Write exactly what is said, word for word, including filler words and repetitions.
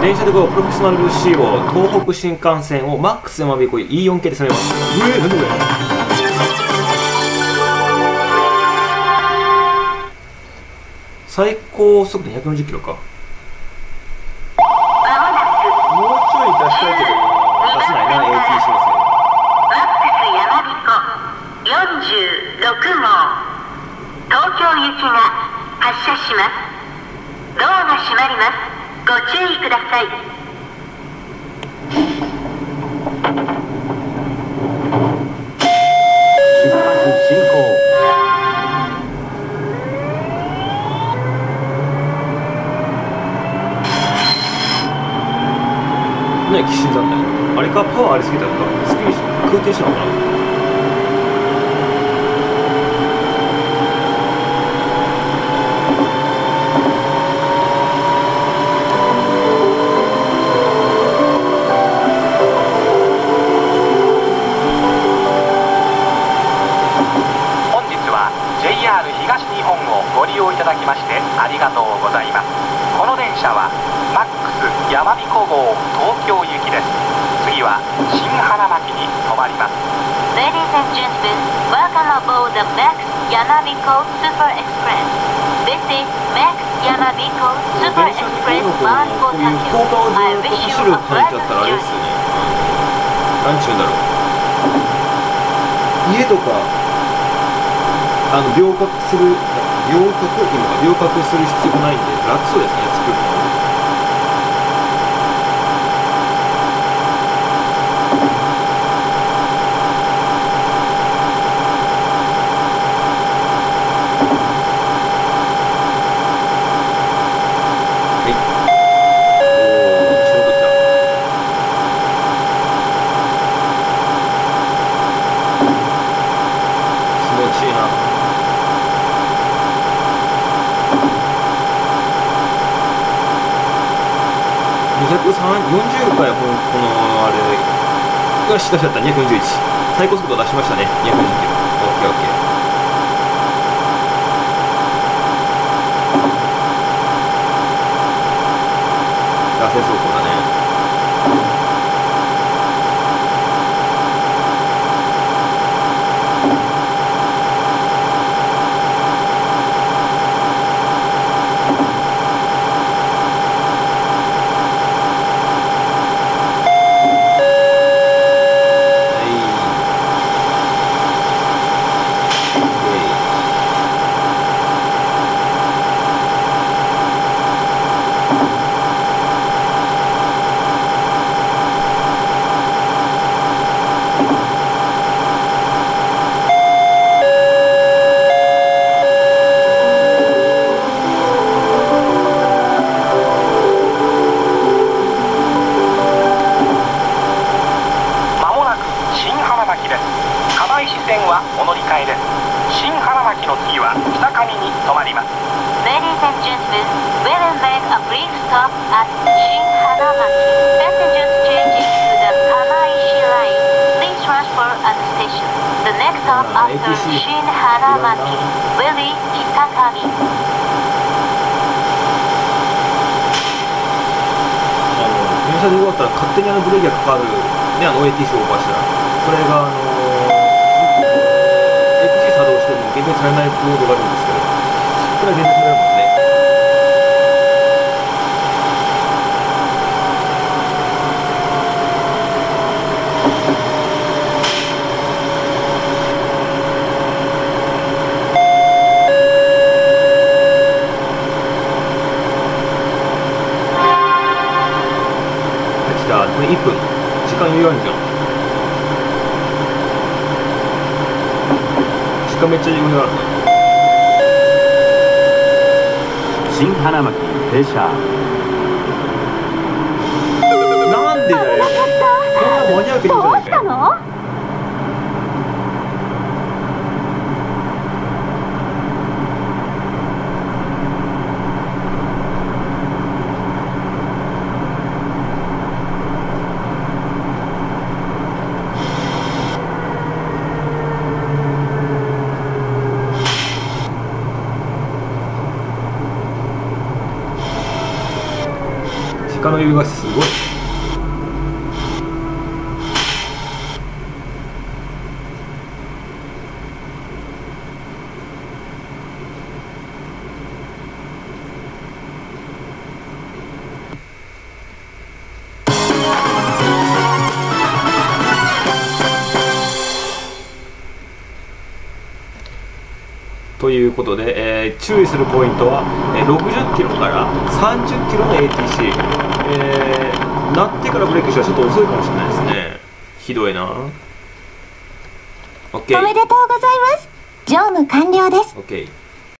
電車でこうプロフェッショナル仕様東北新幹線をマックスやまびこ イーよん 系で攻めます。うえー、何これ。最高速度にひゃくよんじゅっキロか。もうちょい出したいけど出せないな。 エーティー しますね。 よんじゅうろくごう東京行きが発車します。ドアが閉まります。ご注意ください。 出発進行。 ね、きしんだんだよ。あれか、パワーありすぎたのか。スピード空挺したのかな。 東日本をご利用いただきましてありがとうございます。この電車はマックスやまびこ号東京行きです。次は新花巻に止まります。 Ladies and gentlemen, welcome aboard the Max Yamabiko Super Express. This is Max Yamabiko Super Express bound for Tokyo. I wish you a pleasant journey. なんちゅうんだろう。家とかあの描画する描画今描画する必要ないんで楽そうですね、作るの。はい。おお、ちょうど来た。気持ちいいな。にひゃくよんじゅうかい、このあれよし、出しちゃった。にひゃくよんじゅういち、最高速度出しましたね。にひゃくよんじゅっキロ。 オーケーオーケー。惰性走行だね。 お乗り換えです。新花巻の次は北上に止まります。 Ladies and gentlemen, we will make a brief stop at Shin-Hanamaki. Passengers changing to the Kamaishi line, please transfer at the station. The next stop after Shin-Hanamaki will be Kitakami. あの電車で終わったら勝手にあのブレーキがかかるね、あの オーエーティーシー をオーバーしたらそれがあのエクシー 作動しても減点されないモードがあるんですけど、これは減点されるもんね。来た、これいっぷん時間余裕あるじゃん。時間めっちゃ余裕あるな。 新花巻停車。 なんでだよ、そんな間に合うけどいいじゃないかよ。新鹿の余裕がすごい。ということで、えー、注意するポイントは、えー、ろくじゅっキロからさんじゅっキロの エーティーシー、えー、なってからブレーキしたらちょっと遅いかもしれないですね。ひどいな。 OK。 おめでとうございます。乗務完了です。 OK。